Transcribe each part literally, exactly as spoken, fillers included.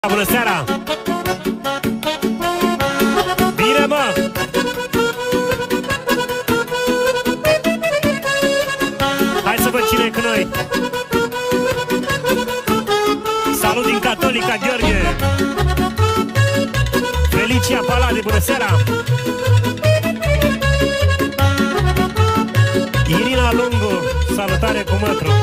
Bună seara! Bine, mă! Hai să văd cine e cu noi! Salut din Catolica, Gheorghe! Felicia Palade, bună seara! Irina Lungu, salutare cu mătru!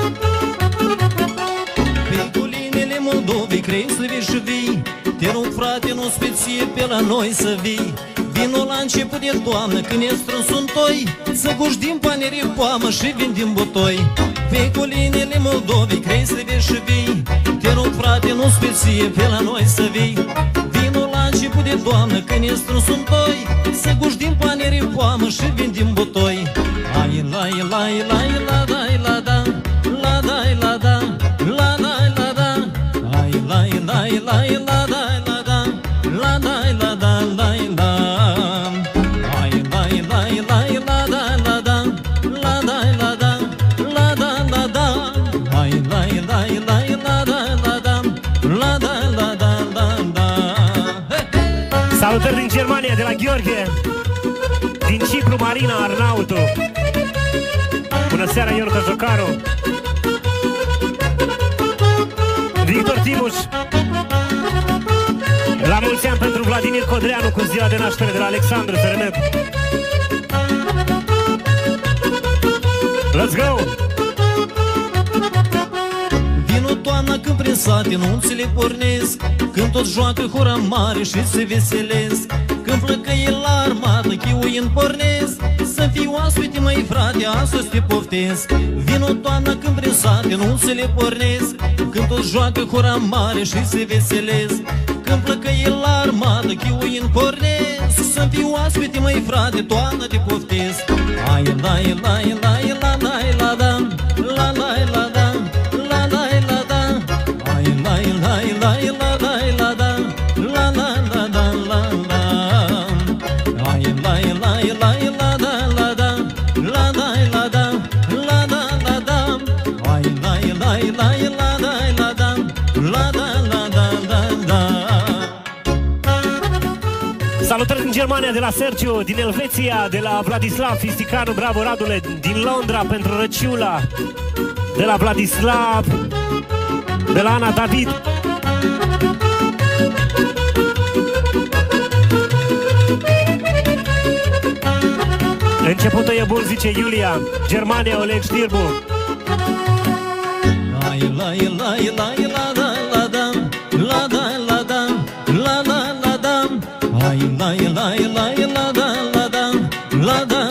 Moldovei, crei să vii și vii. Te rog, frate, nu speție pe la noi să vii. Vino la început de toamnă, când e strâns un toi, să guși din panerii poamă și vindim butoi. Pe colinele Moldovei, crei să vii și vii. Te rog, frate, nu speție pe la noi să vii. Vino la început de toamnă, când e strâns un toi, să guși din panerii poamă și vindim butoi. Ai la la la la da la da la da la da la da la da. La la la la da la da la da la da la la. Ai la la la la da la da la da la da la da la da. Ai la la la la da la da la da la da la da. Salutări din Germania, de la Gheorghe. Din Cipru, Marina Arnautu. Bună seara, Iorca Jocaru. Victor Timuș. La mulți ani pentru Vladimir Codreanu cu ziua de naștere de la Alexandru Feremet. Let's go! Vino toamna când prin sate nunțile pornesc, când toți joacă hura mare și se veselesc, când flăcăie la armată chiuind pornesc, să fii oaspete, măi frate, astăzi te poftesc. Vino toamna când prin sate nunțile pornesc, când toți joacă hura mare și se veselesc, când flăcăie la armată chiuind pornesc, să fii oaspete, măi frate, toamna te poftesc. Ai la la la la la la da la la la da la la la da. Ai la la la la la la da la la la da la la. Ai la la la la da la da la la la da la la la da. Ai la la la la da la da la la la da la da. Salutări din Germania, de la Sergiu, din Elveția, de la Vladislav Fisticanu, bravo Radule, din Londra pentru Răciula, de la Vladislav, de la Ana David. Începutul e bun, zice Iulia. Germania, Oleg Știrbu. Ai la la la la da la da la da la da la la la da. Ai la la la la da la da la da